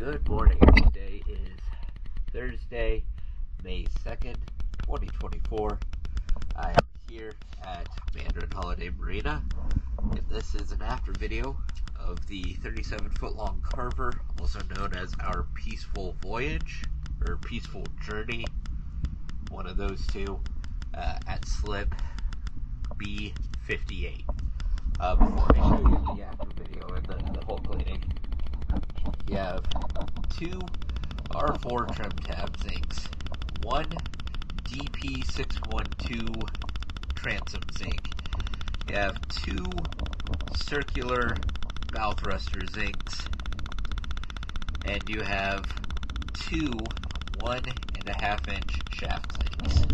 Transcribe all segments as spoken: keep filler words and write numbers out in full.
Good morning. Today is Thursday, May second, twenty twenty-four. I am here at Mandarin Holiday Marina, and this is an after video of the thirty-seven foot long carver, also known as our Peaceful Voyage, or Peaceful Journey, one of those two, uh, at slip B fifty-eight. Uh, before I show you the after video and the, the whole cleaning, you have two R four trim tab zincs, one D P six one two transom zinc. You have two circular bow thruster zincs, and you have two one and a half inch shaft zincs.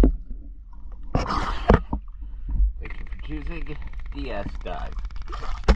Choosing D S Dive.